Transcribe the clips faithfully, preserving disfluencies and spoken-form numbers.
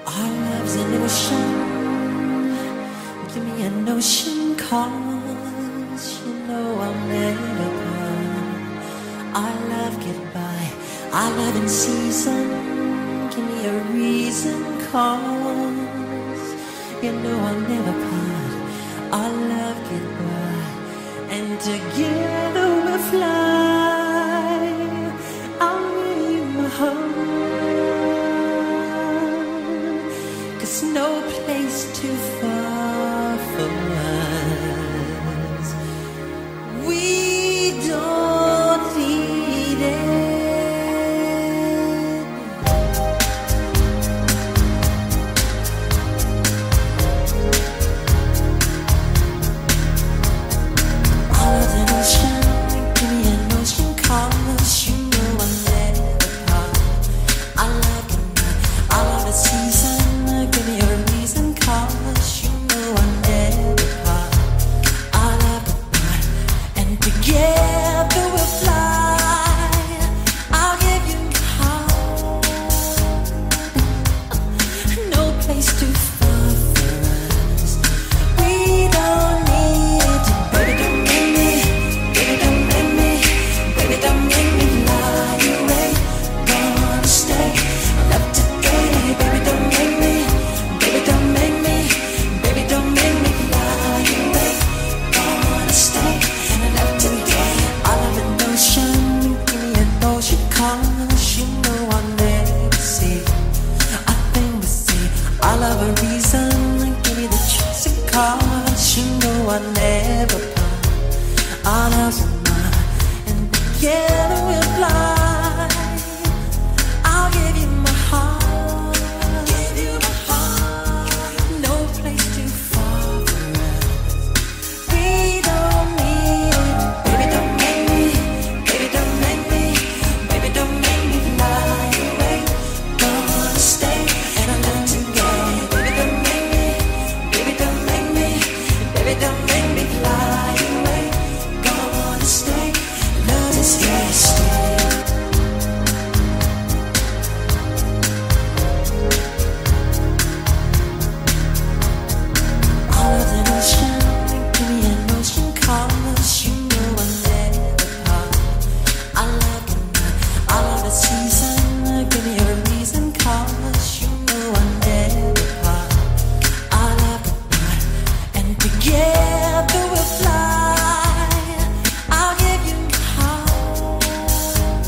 Our love's an ocean. Give me an ocean, 'cause you know I'll never part. Our love get by, our love in season. Give me a reason, 'cause you know I'll never part. Our love get by, and together we'll fly. I'll give you my heart, 'cause no place too far for us. We don't need it. All of an ocean, give me an ocean, 'cause you know I'll never part. I love it, I love the season. Give me a reason, 'cause you know I'll never part. I love it, and together we'll fly. I'll give you my heart. No place too far for us. We don't need to. Baby, don't make me, baby, don't make me, baby, don't make me lie away. Gonna stay, love today. Baby, don't make me, baby, don't make me, baby, don't make me lie away. Gonna stay, love today. I love an ocean, give me an ocean, 'cause you know I'll never see. I think we see. I love a reason, give me the chance, 'cause you know I'll never part. Our love's mine, and together we'll fly. I'll give you my heart, give you my heart. No place too far for us. We don't need it. Baby, don't make me, baby, don't make me, baby, don't make me fly away. Gonna stay and I love today. Baby, don't make me, baby, don't make me, baby, don't make me fly away. Gonna stay, love to stay, stay. All of an ocean, give me an ocean, 'cause you know I'll never part. I love it, I love the season. Give me a reason, 'cause you know I'll never part. I love it, and together we'll fly. I'll give you my heart.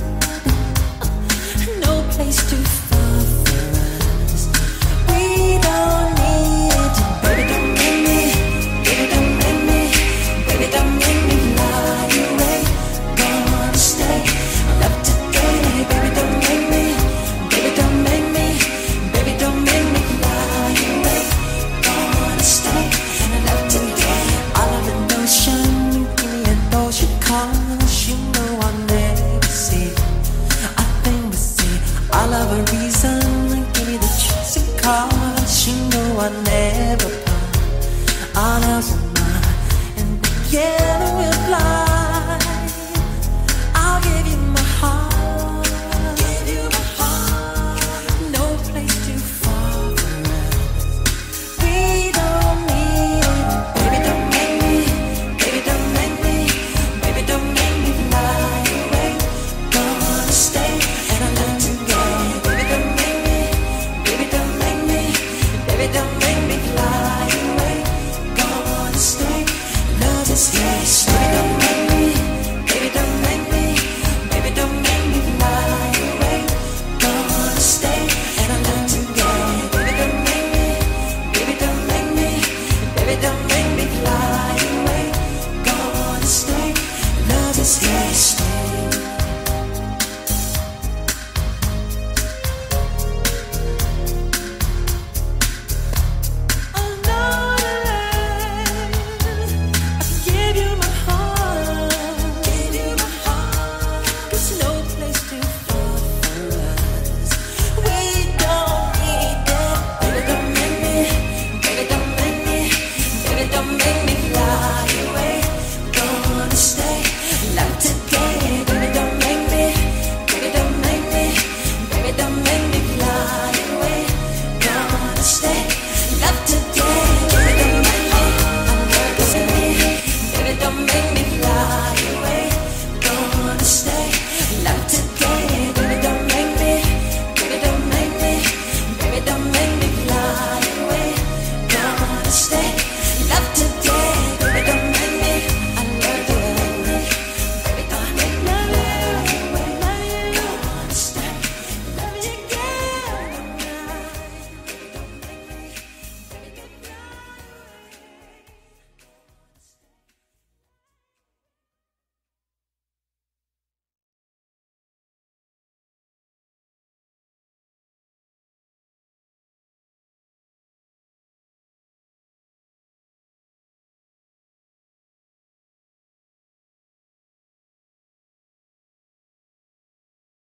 No place too far for us. We don't need to. Baby, don't make me, baby, don't make me, baby, don't make me lie away. Gonna stay, love today. Baby, don't make me, baby, don't make me, baby, don't make me lie away. Gonna stay, love today. I love an ocean, give me an ocean, 'cause you know I'll never see. I think we see. I love a reason, give me the chance, 'cause you know I'll never part. Our love's mine, and yeah.